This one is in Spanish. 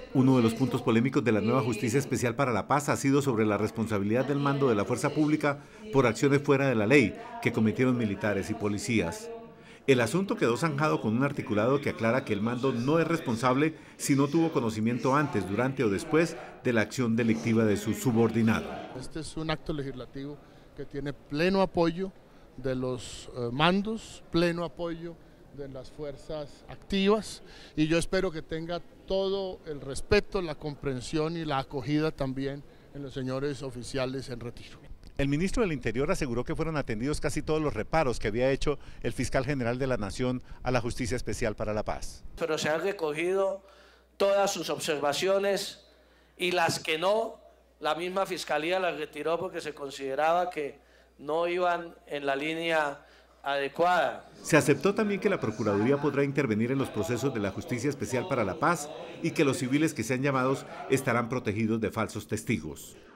Uno de los puntos polémicos de la nueva Justicia Especial para la Paz ha sido sobre la responsabilidad del mando de la fuerza pública por acciones fuera de la ley que cometieron militares y policías. El asunto quedó zanjado con un articulado que aclara que el mando no es responsable si no tuvo conocimiento antes, durante o después de la acción delictiva de su subordinado. Este es un acto legislativo que tiene pleno apoyo de los mandos, pleno apoyo de las fuerzas activas, y yo espero que tenga todo el respeto, la comprensión y la acogida también en los señores oficiales en retiro. El ministro del Interior aseguró que fueron atendidos casi todos los reparos que había hecho el fiscal general de la Nación a la Justicia Especial para la Paz. Pero se han recogido todas sus observaciones y las que no, la misma fiscalía las retiró porque se consideraba que no iban en la línea adecuada. Se aceptó también que la Procuraduría podrá intervenir en los procesos de la Justicia Especial para la Paz y que los civiles que sean llamados estarán protegidos de falsos testigos.